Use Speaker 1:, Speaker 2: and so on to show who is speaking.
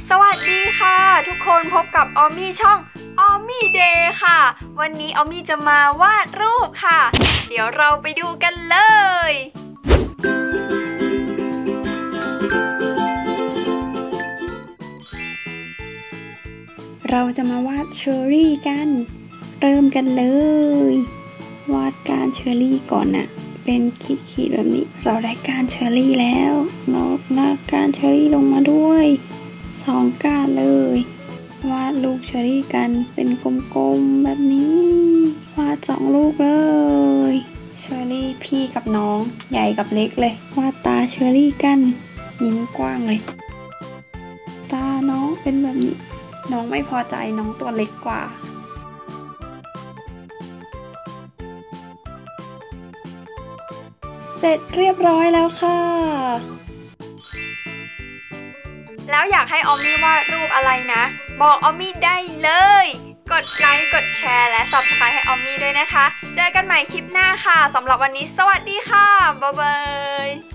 Speaker 1: สวัสดีค่ะทุกคนพบกับออมมี่ช่องออมมี่เดย์ค่ะวันนี้ออมมี่จะมาวาดรูปค่ะเดี๋ยวเราไปดูกันเลยเราจะมาวาดเชอร์รี่กันเริ่มกันเลยวาดก้านเชอร์รี่ก่อนนะเป็นขีดๆแบบนี้เราได้ก้านเชอร์รี่แล้วเราลากก้านเชอร์รี่ลงมาด้วย2 ก้านเลยวาดลูกเชอร์รี่กันเป็นกลมๆแบบนี้วาด2 ลูกเลยเชอร์รี่พี่กับน้องใหญ่กับเล็กเลยวาดตาเชอร์รี่กันยิ้มกว้างเลยตาน้องเป็นแบบนี้น้องไม่พอใจน้องตัวเล็กกว่าเสร็จเรียบร้อยแล้วค่ะแล้วอยากให้ออมมี่วาดรูปอะไรนะบอกออมมี่ได้เลยกดไลค์กดแชร์และ Subscribe ให้ออมมี่ด้วยนะคะเจอกันใหม่คลิปหน้าค่ะสำหรับวันนี้สวัสดีค่ะบ๊ายบาย